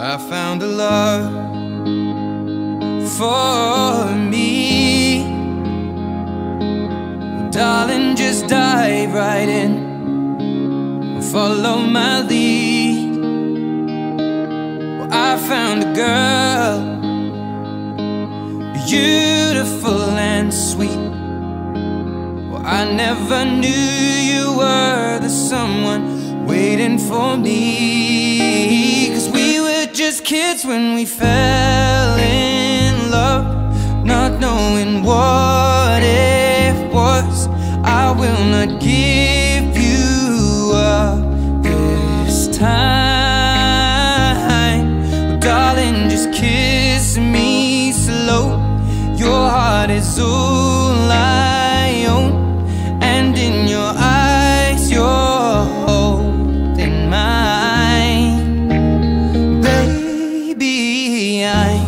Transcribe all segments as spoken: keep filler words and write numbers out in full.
I found a love for me. Darling, just dive right in, follow my lead. Well, I found a girl, beautiful and sweet. Well, I never knew you were the someone waiting for me. Cause we were just kids when we fell in love, not knowing what it was. I will not give you up this time. Oh, darling, just kiss me slow. Your heart is all I own, and in your eyes you're holding mine. Baby, I'm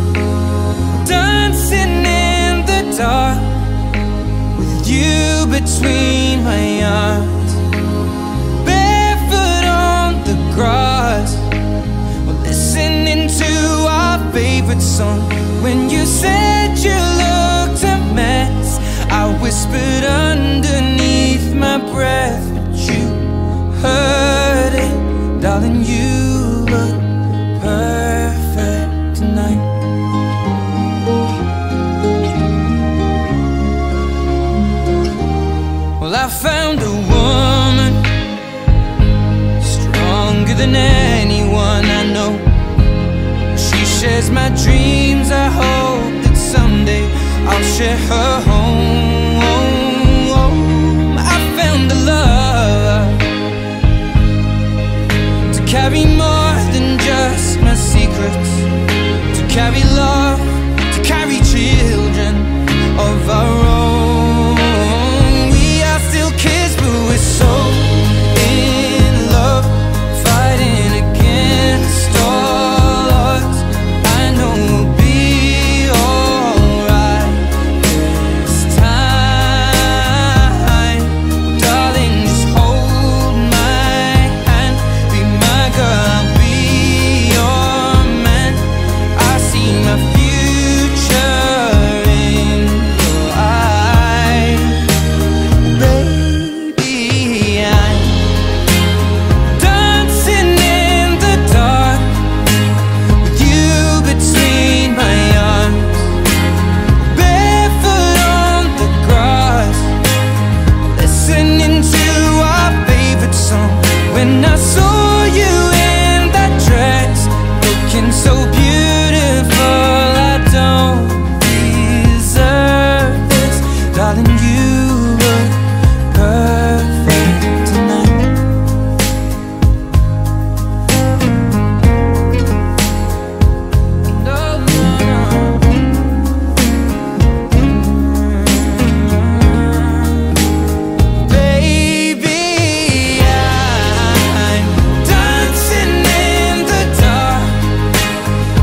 dancing in the dark with you between my arms, barefoot on the grass, we're listening to our favorite song. When you said you looked a mess, I whispered underneath my breath, but you heard it. Darling, you look perfect tonight. Well, I found a woman stronger than anyone I know. She shares my dreams. I hope that someday I'll share her home. I found a love to carry more than just my secrets, to carry love, to carry children of our own. We are still kids, but we're so in love, fighting against all odds. I know we'll be alright this time. Darling, just hold my hand, be my girl, I'll be your man. I see my future in your eyes. Baby, I'm dancing in the dark with you between my arms, barefoot on the grass, listening to our favorite song. When I saw you in that dress, looking so beautiful, I don't deserve this. Darling, you look perfect tonight. No, no, no. Baby, I'm dancing in the dark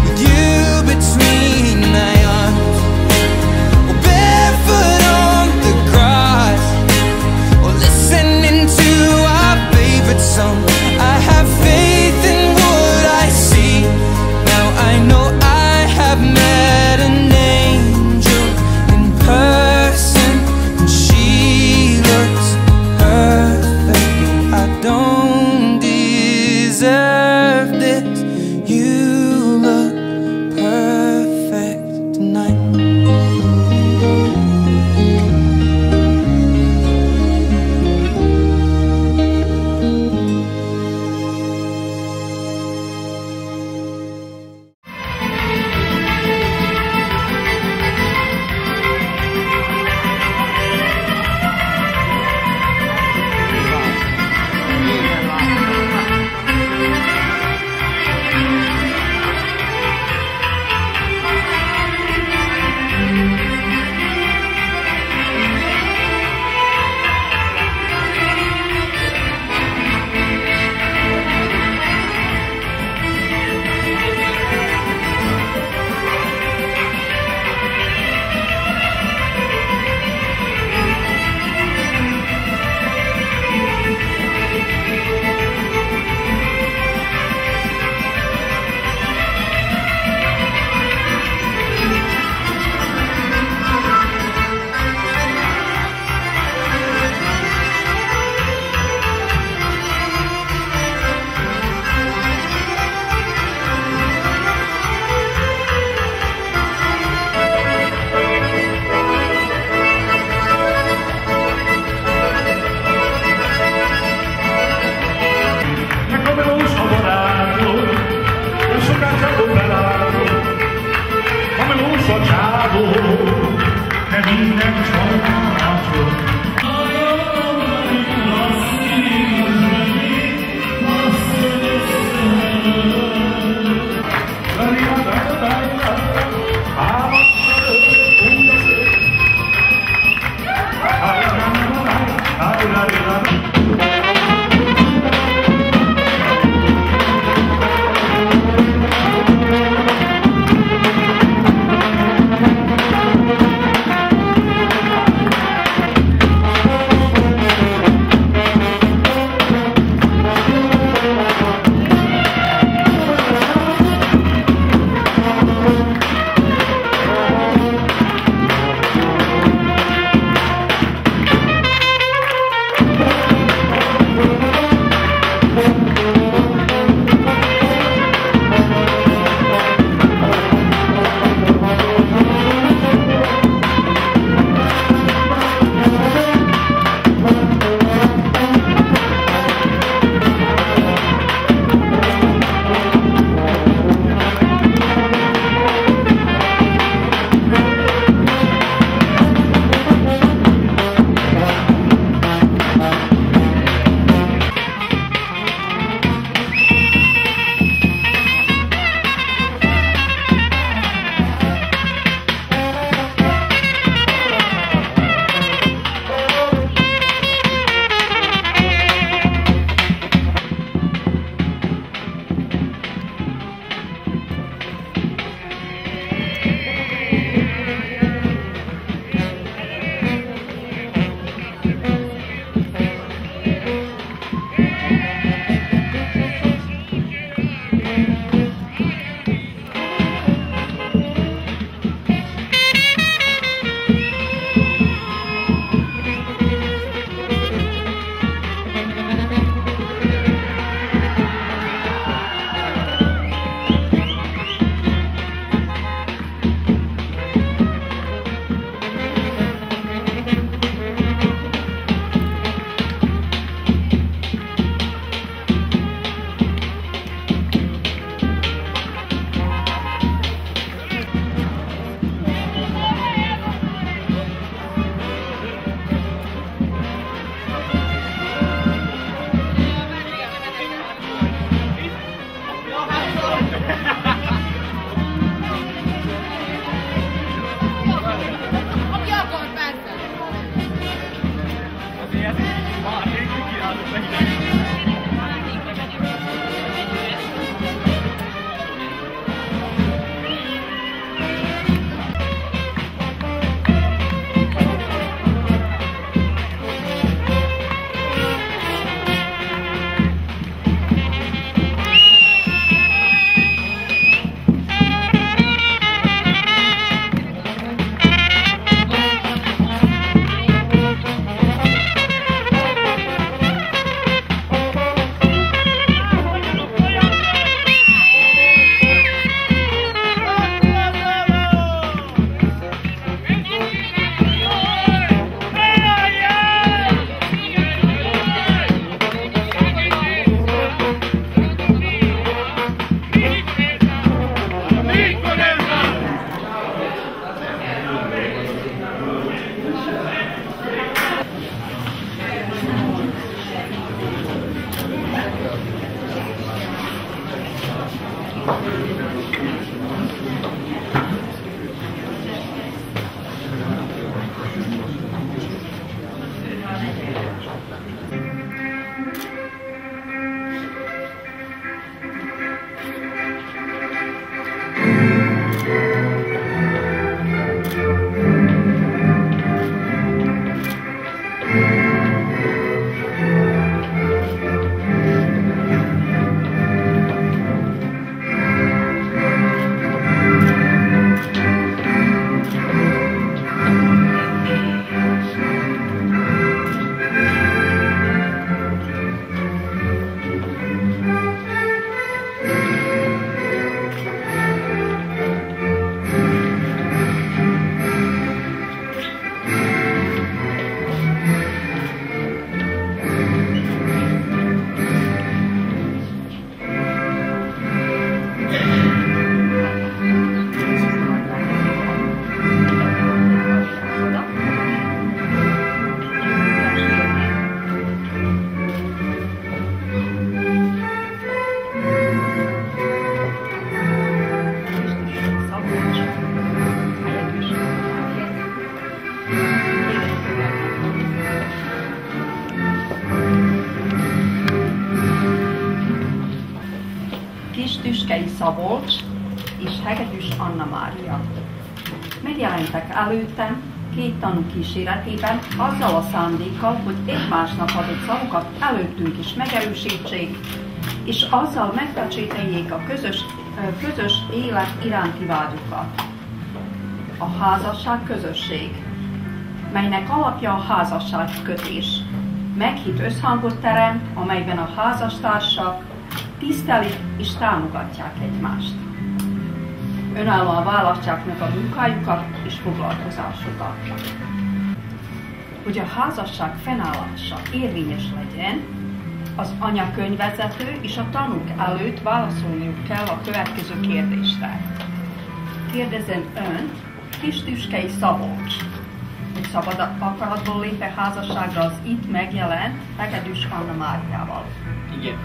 Kistüskei Szabolcs és Hegedűs Anna Mária. Megjelentek előttem két tanú kíséretében azzal a szándékkal, hogy egymásnak adott szavukat előttünk is megerősítsék, és azzal megpecsételjék a közös, közös élet iránti vágyukat. A házasság közösség, melynek alapja a házasságkötés, meghitt összhangot teremt, amelyben a házastársak tisztelik és támogatják egymást. Önállóan választják meg a munkájukat és foglalkozásukat. Hogy a házasság fennállása érvényes legyen, az anyakönyvvezető és a tanúk előtt válaszolniuk kell a következő kérdésre. Kérdezem önt, Kistüskei Szabolcs, hogy szabad akaratból lép-e házasságra az itt megjelent Hegedűs Anna Máriával? Igen.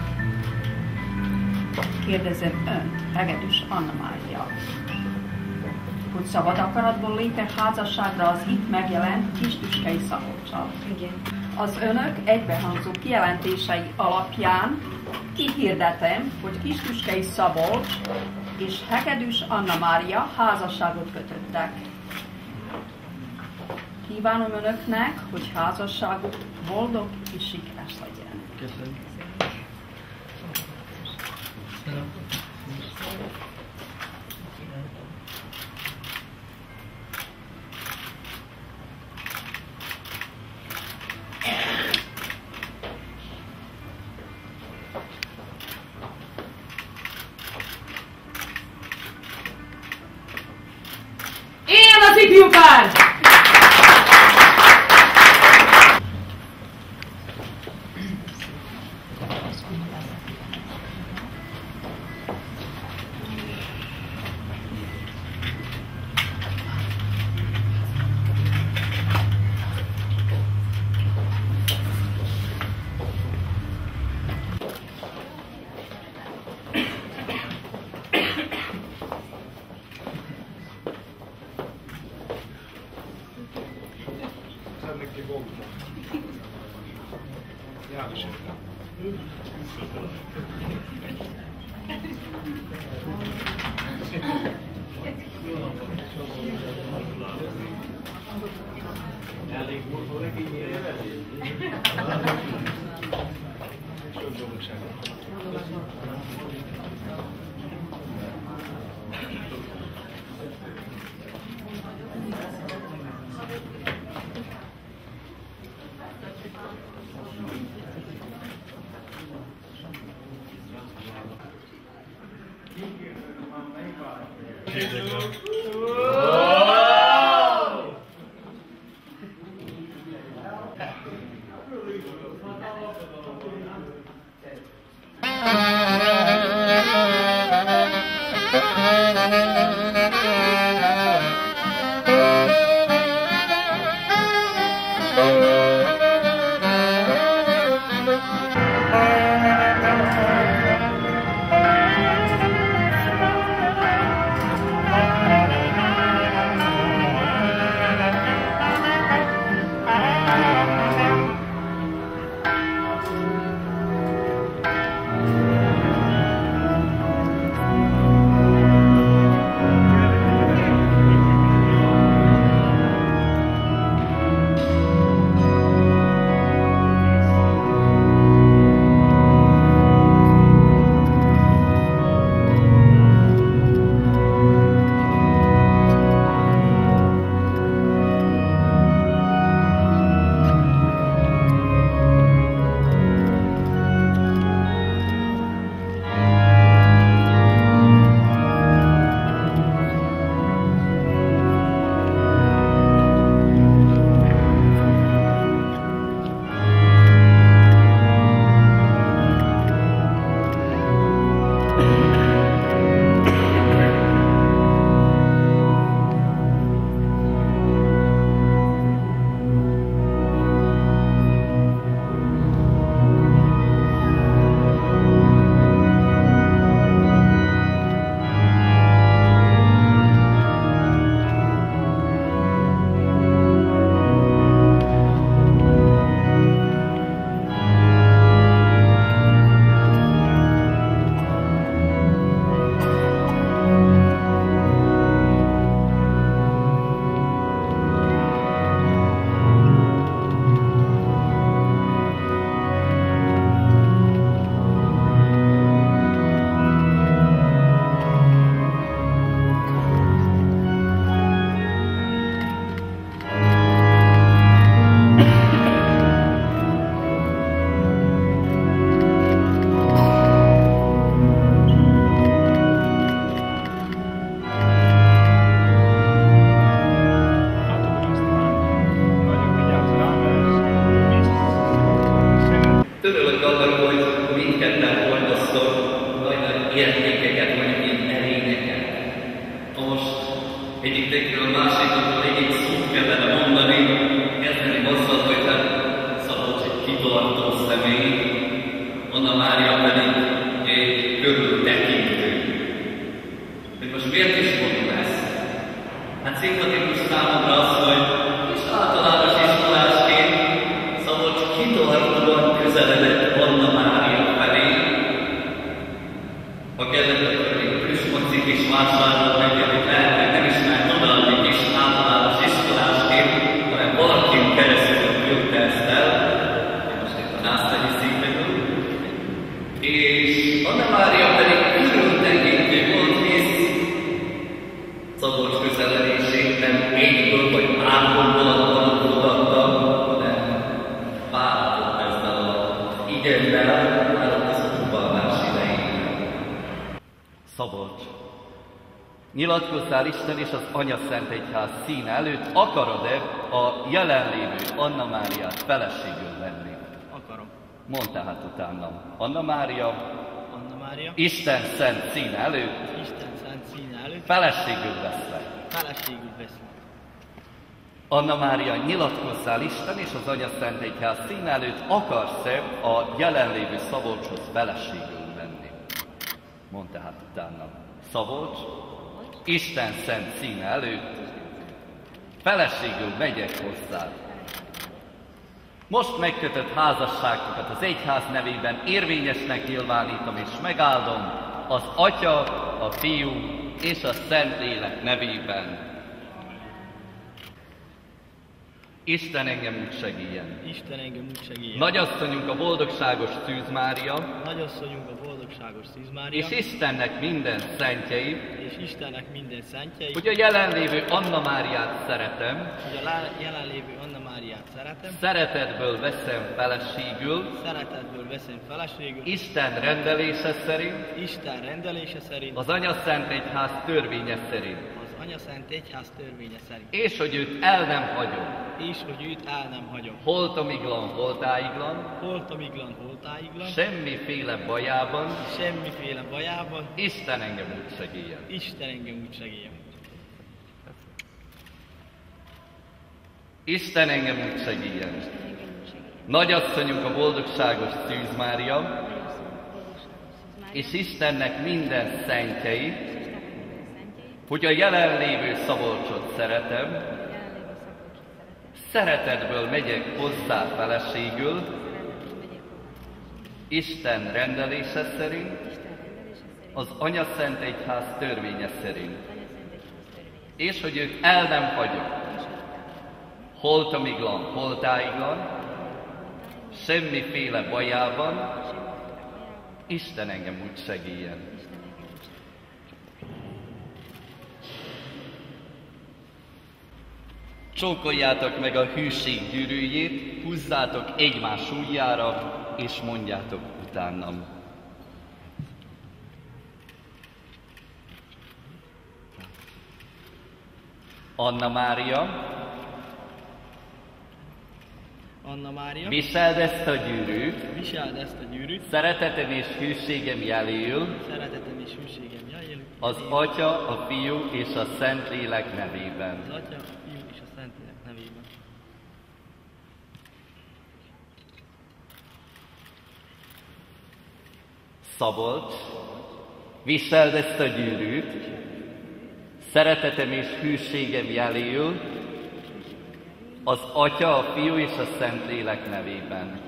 Kérdezem önt, Hegedűs Anna Mária, hogy szabad akaratból lép-e házasságra az itt megjelent Kistüskei Szabolccsal? Igen. Az önök egybehangzó kijelentései alapján kihirdetem, hogy Kistüskei Szabolcs és Hegedűs Anna Mária házasságot kötöttek. Kívánom önöknek, hogy házasságuk boldog és sikeres legyen. Köszönöm. Éljen az ifjúpár! sokszor nagy értékeket, mondjuk így eléneket. Most egyik tekről a másikról egyik szót kellene mondani, kezdeni azzal, hogy hát Szabolcs egy kitartó személy, Anna Mária pedig egy körültekintő. Hogy most miért is mondom ezt? Hát szimpatikus számomra az, hogy és általános iskolásként Szabolcs kitartóan közeledett Anna Mária felé. Ha kellett, akkor még plüsmocik is vásárolt neki, amit lehet, hogy nem ismert odaadni kis általános iskolásként, hanem valakin keresztül jötte ezt el. Most itt a násztányi színből. És Anna Mária pedig körültekintő volt, hisz Szabolcs közeledését nem egyből vagy három vonatban fogadta, hanem vártott ezzel az igennel, várott az udvarlás idején. Szabolcs, nyilatkozzál Isten és az Anya Szent Egyház színe előtt, akarod-e a jelenlévő Anna Máriát feleségül venni? Akarom. Mondd tehát utánam. Anna Mária, Anna Mária, Isten szent színe előtt, Isten szent színe előtt feleségül veszlek. feleségül veszlek. Anna Mária, nyilatkozzál Isten és az Anya Szent Egyház színe előtt, akarsz-e a jelenlévő Szabolcshoz feleségül venni? Mondd tehát utánam. Szabolcs, Isten szent színe előtt, feleségül megyek hozzád. Most megkötött házasságokat az egyház nevében érvényesnek nyilvánítom és megáldom az Atya, a Fiú és a Szentlélek nevében. Isten engem úgy segélyen. Isten engem úgy segélyen. Nagyasszonyunk a boldogságos Szűz Mária, Nagyasszonyunk a boldogságos Szűz Mária, és Istennek minden szentjei, és Istennek minden szentjei, hogy a jelenlévő Anna Máriát szeretem, hogy a lá- jelenlévő Anna Máriát szeretem, szeretetből veszem feleségül, szeretetből veszem feleségül, Isten rendelése szerint, Isten rendelése szerint, az Anya Szent Egyház törvénye szerint, az Anya Szent Egyház törvénye szerint, és hogy őt el nem hagyom, és hogy őt el nem hagyom. holtomiglan, holtáiglan, Holtomiglan, holtáiglan, semmiféle bajában, semmiféle bajában, Isten engem úgy segélyen. Isten engem úgy segélyen. Isten engem úgy segélyen. Nagyasszonyunk a boldogságos Szűz Mária, és Istennek minden szentjei, hogy a jelenlévő Szabolcsot szeretem, szeretetből megyek hozzá feleségül, Isten rendelése szerint, az Anya Szent Egyház törvénye szerint, és hogy őt el nem hagyom, holtomiglan, holtáiglan, semmiféle bajában, Isten engem úgy segélyen. Csókoljátok meg a hűség gyűrűjét, húzzátok egymás ujjára, és mondjátok utánam. Anna Mária, Anna Mária, viseld ezt a gyűrűt, viseld ezt a gyűrűt, szeretetem és hűségem jeléül, szeretetem és hűségem jeléül, az Atya, a Fiú és a Szentlélek nevében. az Atya, a Fiú és a Szentlélek nevében. Szabolcs, viseld ezt a gyűrűt, szeretetem és hűségem jeléül, az Atya, a Fiú és a Szentlélek nevében.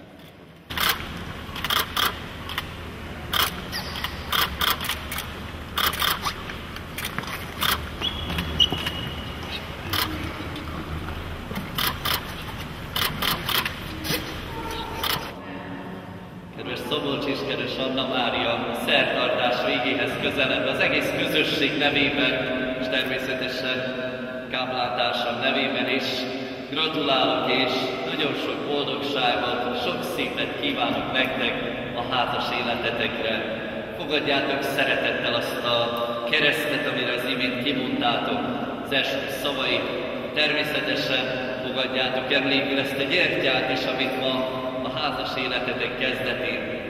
Kedves Szabolcs és kedves Anna Mária, szertartás végéhez közeledve az egész közösség nevében, és természetesen káplántársam nevében is gratulálok, és nagyon sok boldogságot, sok szépet kívánok nektek a házas életetekre. Fogadjátok szeretettel azt a keresztet, amire az imént kimondtátok az eskü szavait. Természetesen fogadjátok emlékül ezt a gyertyát is, amit ma a házas életetek kezdetén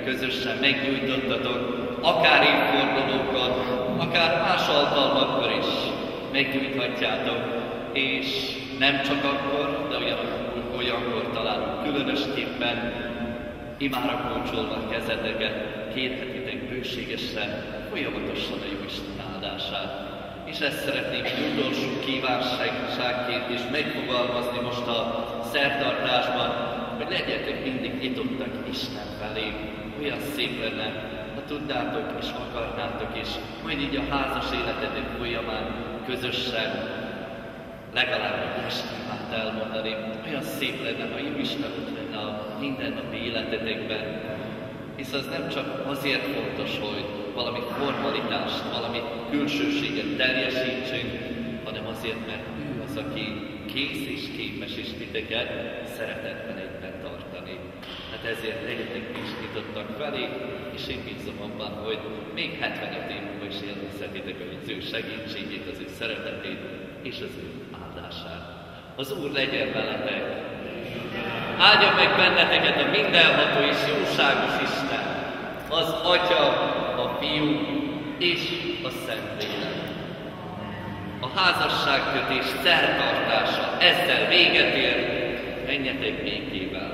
közösen meggyújtottatok, akár évfordulókkal, akár más alkalmakkor is meggyújthatjátok, és nem csak akkor, de ugyanakkor olyankor talán különösképpen imára kulcsolva kezeteket kérhetitek bőségesen, folyamatosan a Jóisten áldását. És ezt szeretnénk utolsó kívánságként is megfogalmazni most a szertartásban, hogy legyetek mindig nyitottak Isten felé. Olyan szép lenne, ha tudnátok és akarnátok is, majd így a házas életetek folyamán közösen legalább egy estimát elmondani. Olyan szép lenne, ha jó Isten ott lenne a mindennapi életetekben. Hisz az nem csak azért fontos, hogy valami formalitást, valami külsőséget teljesítsünk, hanem azért, mert ő az, aki kész és képes is titeket szeretetben egyben tartani. Hát ezért legyetek is nyitottak felé, és én bízom abban, hogy még hetvenöt év múlva is élvezhetitek az ő segítségét, az ő szeretetét és az ő áldását. Az Úr legyen veletek! Áldja meg benneteket a mindenható és jóságos Isten, az Atya, a Fiú és a Szentlélek. A házasságkötés szertartása ezzel véget ér, menjetek békével.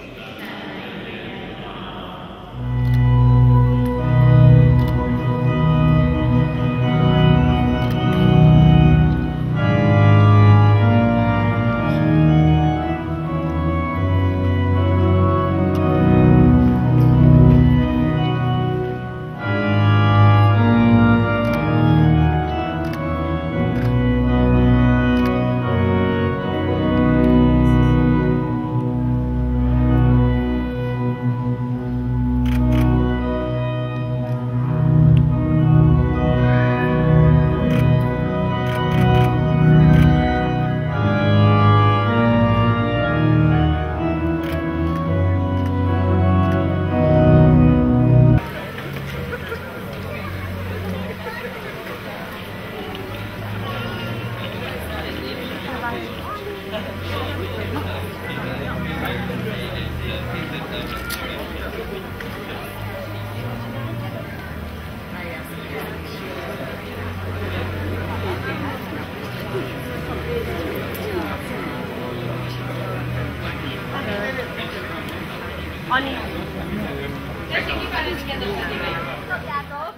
Ani. Tessék kifelelni, kedves Anivel. Kapjátok.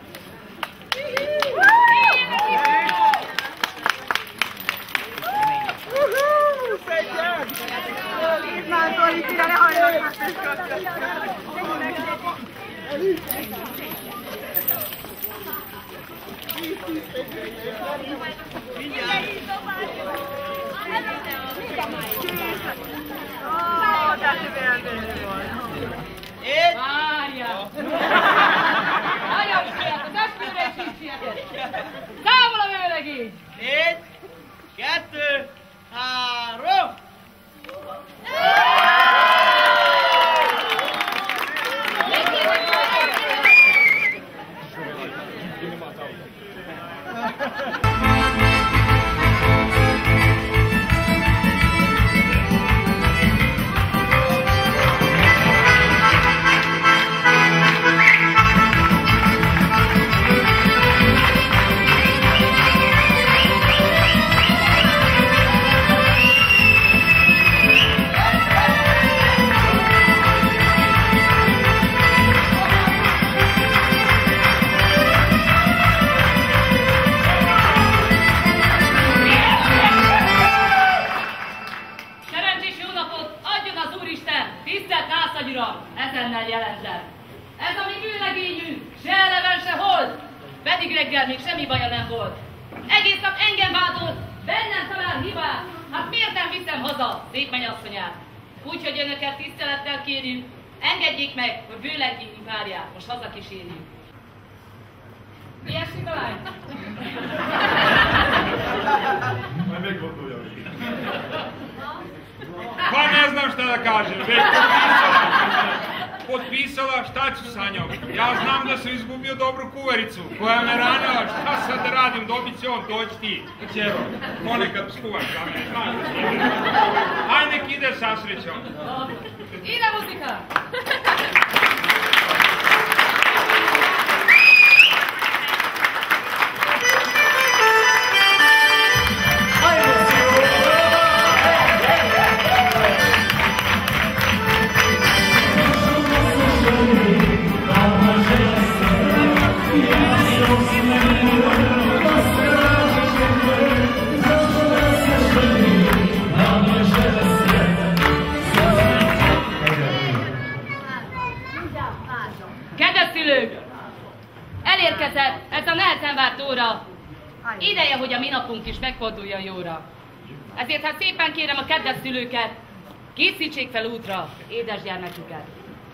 Szedjen! Itt már Zolikira, ne hajlok! Ó, de szívélni volt! Én? Várjál! Várjál, fiát, az esküvőre is így sietett! Számol a vőlegény! Egy, kettő, három! Ezennel jelentem. Ez a mi vőlegényünk, se eleven, se hold, pedig reggel még semmi baja nem volt. Egész nap engem vádolt, bennem talál hibát, hát miért nem viszem haza szép mennyasszonyát? Úgyhogy önöket tisztelettel kérjük, engedjék meg, hogy vőlegényünk párját most hazakísérjük. Mi esik a lány? Majd meggondolja még. Понятно, что кажешь. Potpisala, šta ću sa njom? Ja znam da sam izgubio dobru kuvaricu koja me ranila, šta sad da radim, dobit će on, doći ti. Čero, ponekad skuvaš za mene, znaš da će ide. Aj nek ide sa srećom. Ide muzika! Kedveszülők! Elérkezett ez a nehezen várt óra. Ideje, hogy a mi napunk is megforduljon jóra. Ezért hát szépen kérem a kedves szülőket, készítsék fel útra édes gyermeküket.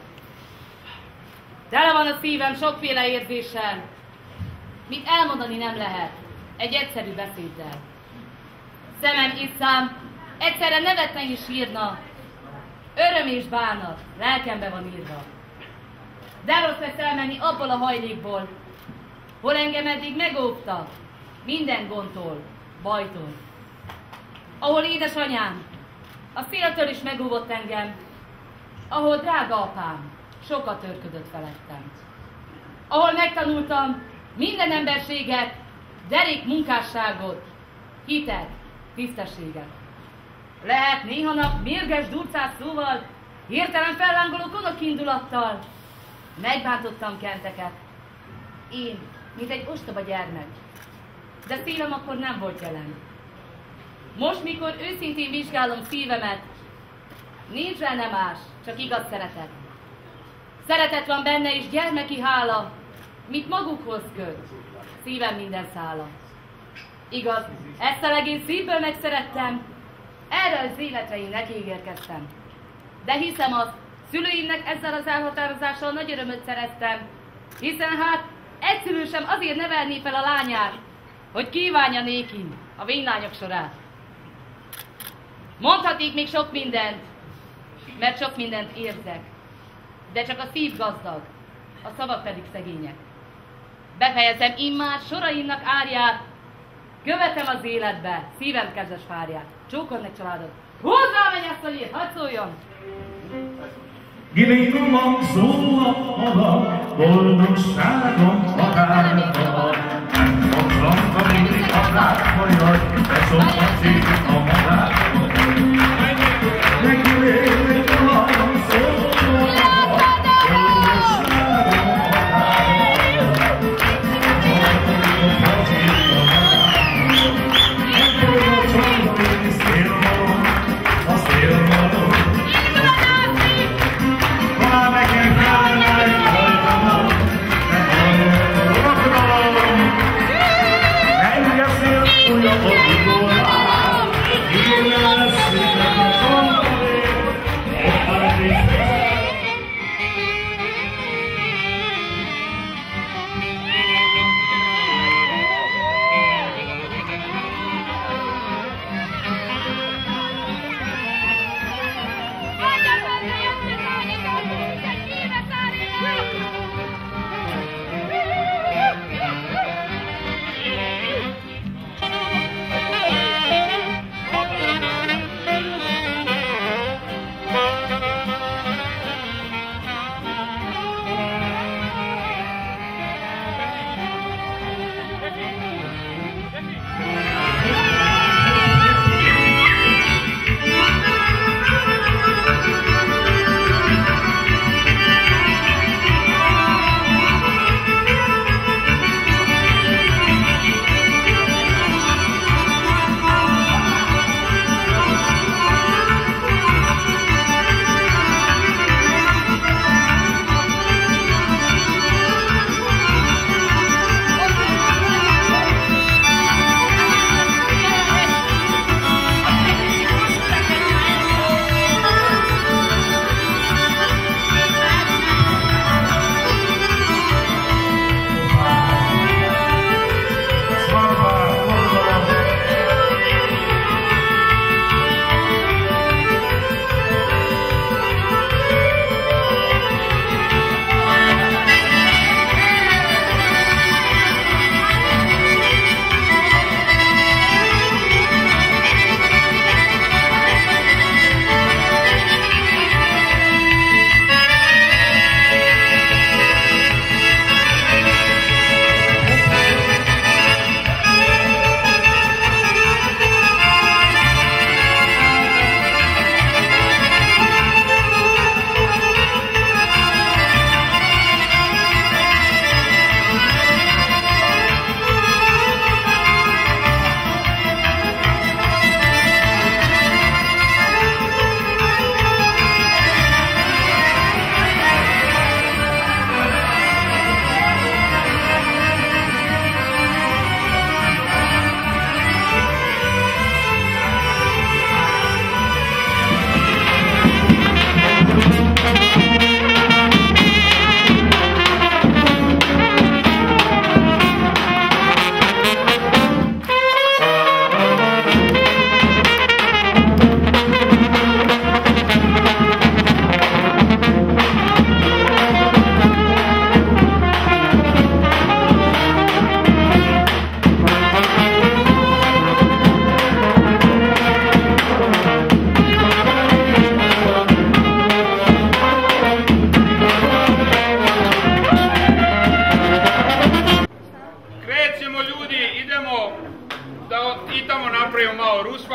Tele van a szívem sokféle érzéssel, mit elmondani nem lehet egy egyszerű beszéddel. Szemem és szám egyszerre nevetne és sírna, öröm és bánat lelkembe van írva. De rossz lesz elmenni abból a hajlékból, hol engem eddig megóvtak minden gondtól, bajtól. Ahol édesanyám a széltől is megóvott engem, ahol drága apám sokat örködött felettem. Ahol megtanultam minden emberséget, derék munkásságot, hitet, tisztességet. Lehet néha nap mérges durcás szóval, hirtelen fellángoló gonosz indulattal megbántottam kenteket. Én, mint egy ostoba gyermek, de szívem akkor nem volt jelen. Most, mikor őszintén vizsgálom szívemet, nincs benne más, csak igaz szeretet. Szeretet van benne és gyermeki hála, mit magukhoz köt, szívem minden szála. Igaz, ezt a legény szívből megszerettem, erre az életre én neki ígérkeztem. De hiszem azt, szülőimnek ezzel az elhatározással nagy örömöt szereztem, hiszen hát egy szülő sem azért nevelné fel a lányát, hogy kívánja nékin a vénylányok sorát. Mondhatik még sok mindent, mert sok mindent érzek, de csak a szív gazdag, a szavak pedig szegények. Befejezem immár soraimnak árját, követem az életbe szívem kezes párját. Csókod meg családod! Húzd rá, mennyasszony, hadd szóljon! Gilinom szól a halak, boldogságom határtalan. Otthon kamili a rákfajad, beszokhatszik a madárban. Megélni a szól a halak, boldogságom határtalan. Otthon kamili a rákfajad, megboldogságom szélmalom, a szélmalom. Újabb a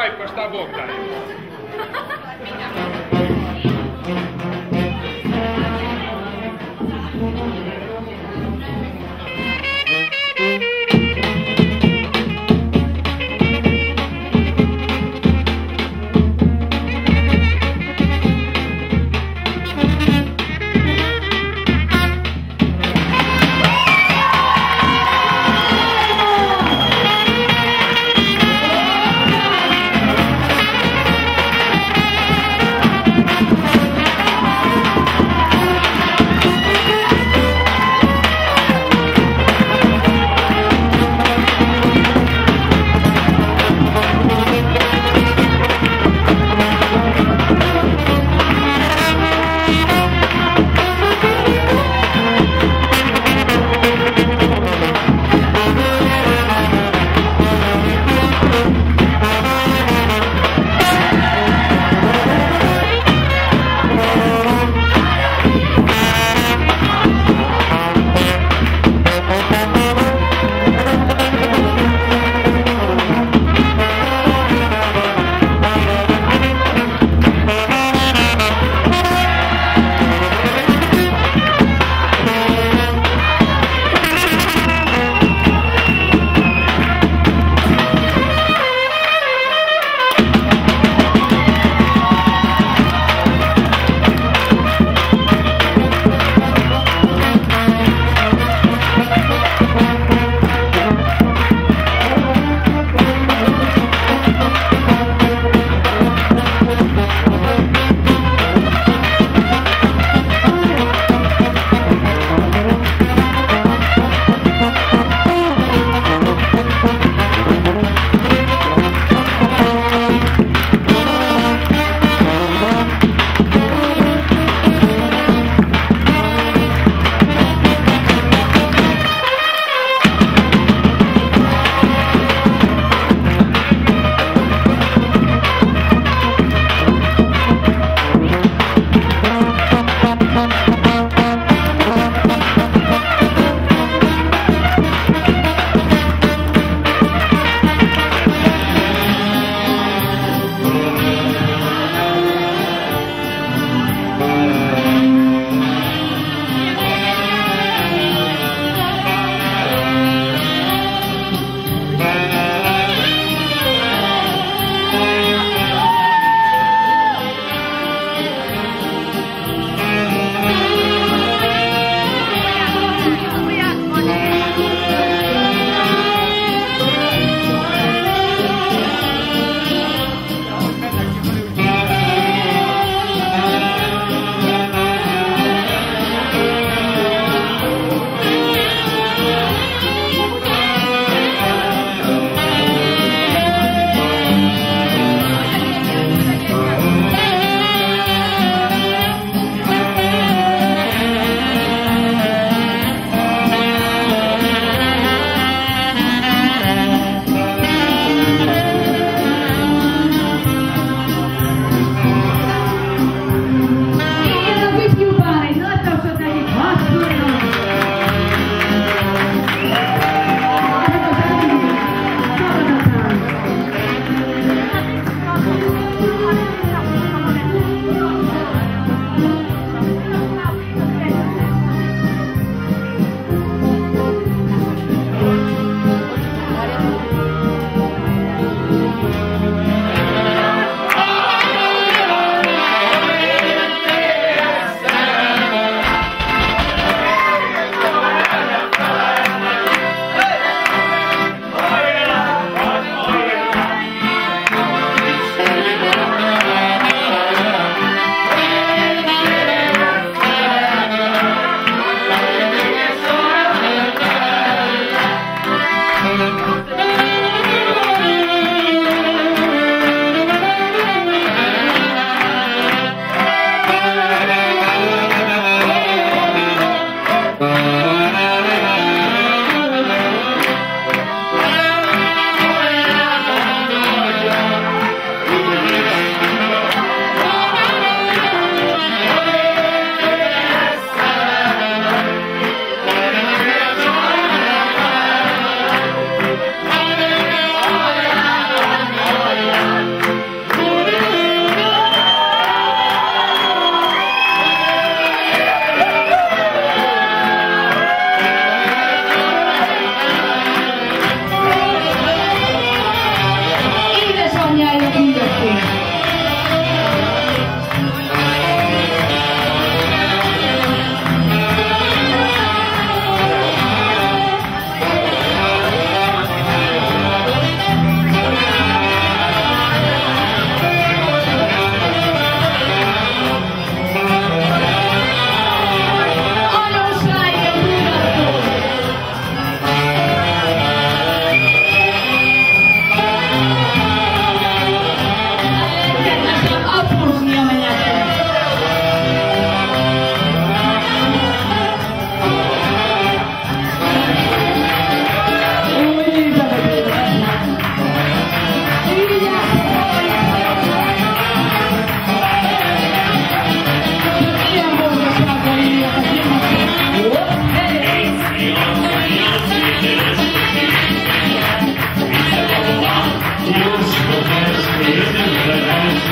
majka, šta Bog daje. Thank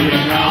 Jöjjön rá